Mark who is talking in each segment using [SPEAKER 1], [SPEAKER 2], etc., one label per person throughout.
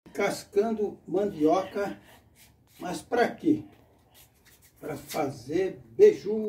[SPEAKER 1] Cascando mandioca, mas para quê? Para fazer beiju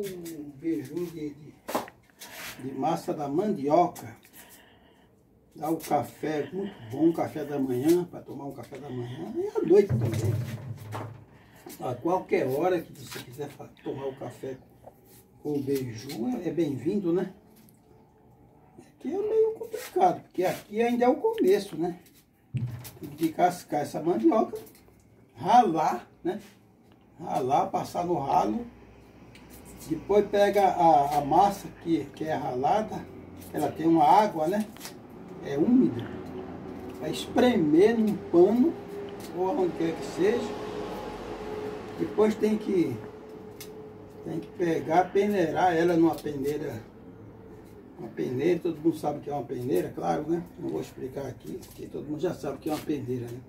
[SPEAKER 1] de massa da mandioca. Dá o café, muito bom, café da manhã, para tomar um café da manhã e à noite também. A qualquer hora que você quiser tomar o café com o beiju, é bem-vindo, né? Aqui é meio complicado, porque aqui ainda é o começo, né? Tem que cascar essa mandioca, ralar, né? Ralar, passar no ralo. Depois pega a massa que é ralada, ela tem uma água, né? É úmida. Vai espremer num pano, ou onde quer que seja. Depois tem que pegar, peneirar ela numa peneira. Uma peneira, todo mundo sabe o que é uma peneira, claro, né? Não vou explicar aqui, porque todo mundo já sabe o que é uma peneira, né?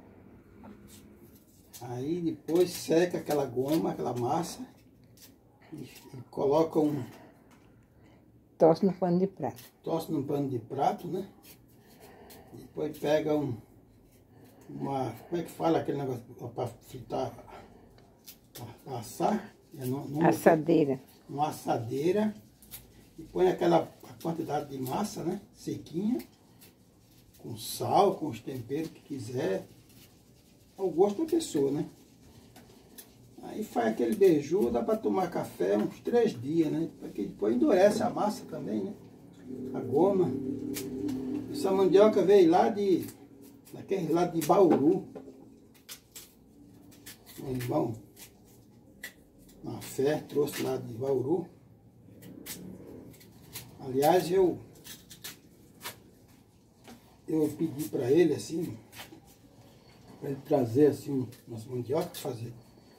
[SPEAKER 1] Aí depois seca aquela goma, aquela massa e coloca um...
[SPEAKER 2] Tosse no pano de prato.
[SPEAKER 1] Tosse num pano de prato, né? Depois pega uma... Como é que fala aquele negócio para fritar, para assar?
[SPEAKER 2] Assadeira.
[SPEAKER 1] Uma assadeira. E põe aquela quantidade de massa, né? Sequinha. Com sal, com os temperos que quiser. Ao gosto da pessoa, né? Aí faz aquele beiju, dá para tomar café uns 3 dias, né? Porque depois endurece a massa também, né? A goma. Essa mandioca veio lá daquele lado de Bauru. Meu irmão, na fé, trouxe lá de Bauru. Aliás, eu pedi para ele assim, para ele trazer assim umas mandioca para fazer.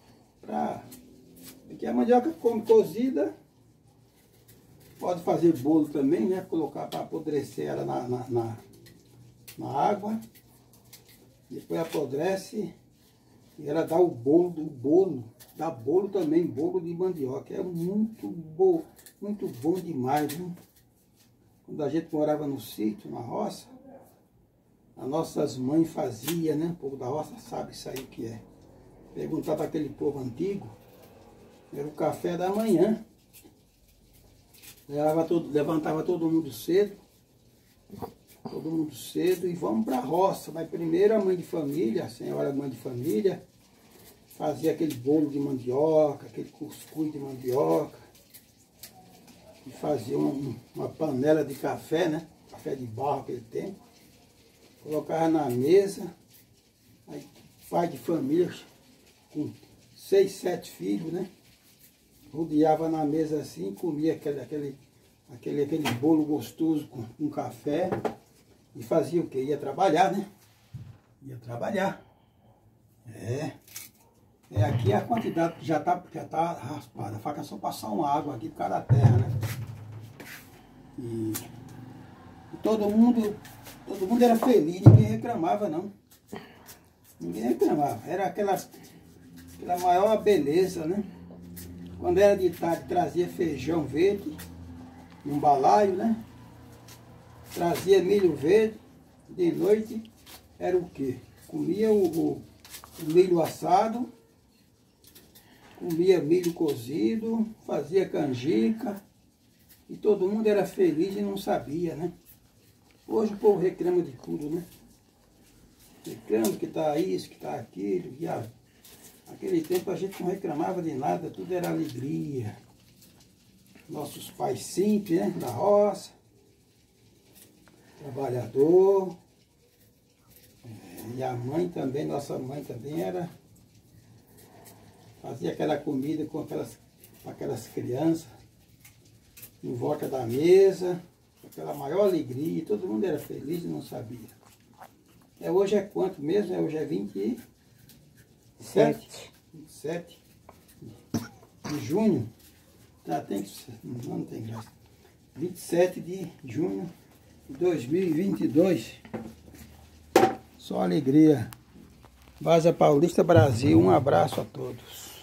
[SPEAKER 1] Porque a mandioca come cozida, pode fazer bolo também, né? Colocar para apodrecer ela na água. Depois apodrece e ela dá o bolo, dá bolo também, bolo de mandioca. É muito bom demais, viu? Quando a gente morava no sítio, na roça, as nossas mães faziam, né? O povo da roça sabe isso aí o que é. Perguntar para aquele povo antigo, era o café da manhã. Levantava todo mundo cedo e vamos para a roça. Mas primeiro a mãe de família, a senhora mãe de família, fazia aquele bolo de mandioca, aquele cuscuz de mandioca. E fazia uma panela de café, né? Café de barro aquele tempo. Colocava na mesa. Aí pai de família com 6, 7 filhos, né? Rodeava na mesa assim, comia aquele bolo gostoso com café. E fazia o quê? Ia trabalhar, né? Ia trabalhar. Aqui a quantidade que já tá raspada. A faca é só passar uma água aqui por causa da terra, né? E todo mundo era feliz, ninguém reclamava não. Ninguém reclamava. Era aquela maior beleza, né? Quando era de tarde, trazia feijão verde, um balaio, né? Trazia milho verde. De noite era o quê? Comia o milho assado, comia milho cozido, fazia canjica. E todo mundo era feliz e não sabia, né? Hoje o povo reclama de tudo, né? Reclama que está isso, que está aquilo. E naquele tempo a gente não reclamava de nada, tudo era alegria. Nossos pais simples, né? Da roça. Trabalhador. E a mãe também, nossa mãe também fazia aquela comida com aquelas crianças em volta da mesa, com aquela maior alegria, e todo mundo era feliz e não sabia. Hoje é quanto mesmo? Hoje é 27 de junho. Tá, não tem graça. 27 de junho de 2022. Só alegria. Vaza Paulista, Brasil. Um abraço a todos.